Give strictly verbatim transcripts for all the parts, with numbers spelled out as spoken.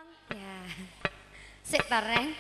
Ya. Sik tareng.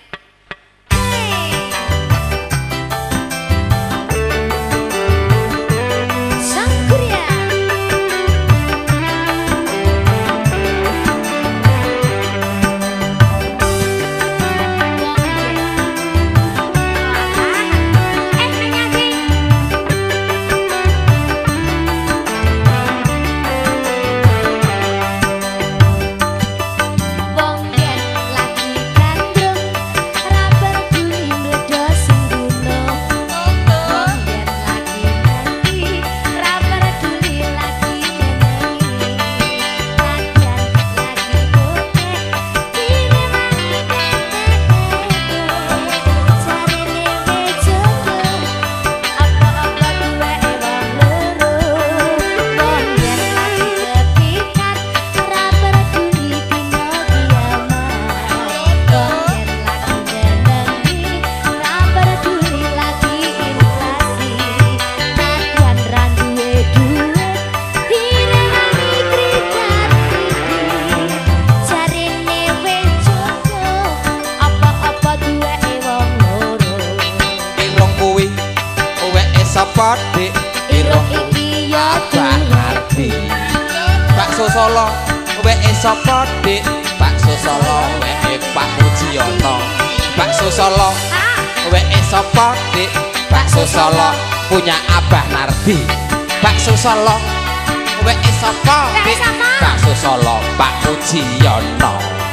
Dik irung iki ya ngerti bakso Solo weke sapa Dik bakso Solo weke Pak Mujiono bakso Solo weke sapa Dik bakso Solo punya Abah Nardi bakso Solo weke sapa Dik bakso Solo Pak Mujiono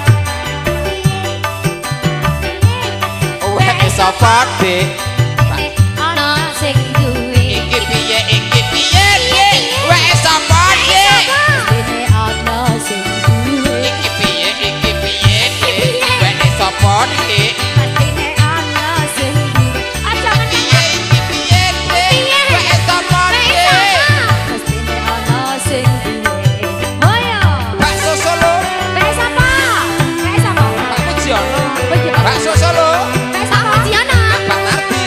weke sapa Dik ana sing iki piye iki piye wek sapa Dik dene ana sing duwe iki piye iki piye wek sapa Dik dene ana sing duwe aja piye iki piye wek sapa Dik dene ana sing duwe hoyo bakso Solo wek sapa wek sapa Pak Mujiono bakso Solo wek sapa Mujiono Pak Nardi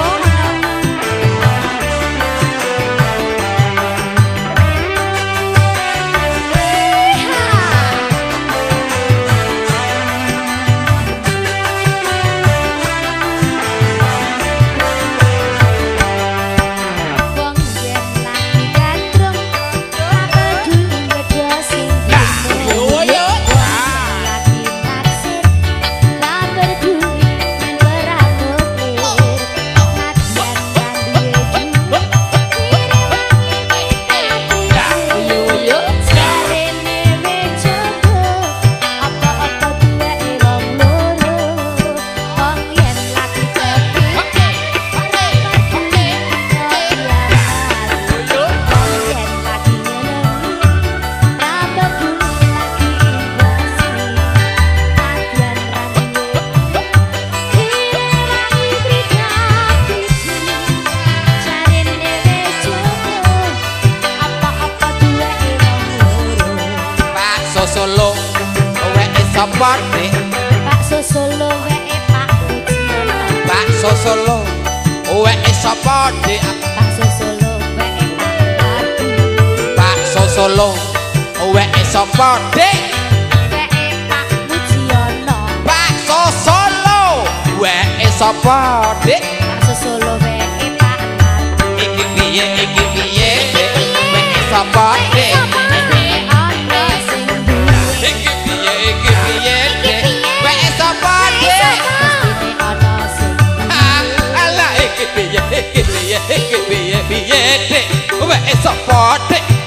Solo weke sapa Dik bakso Solo weke Pak Mujiono bakso Solo weke sapa Dik bakso Solo weke Pak Nardi bakso Solo weke sapa Dik weke Pak Mujiono bakso Solo weke sapa Dik bakso Solo weke Pak Nardi iki piye iki piye weke sapa Dik iki piye iki piye weke sapa Dik ala iki piye iki piye iki piye piye Dik weke sapa Dik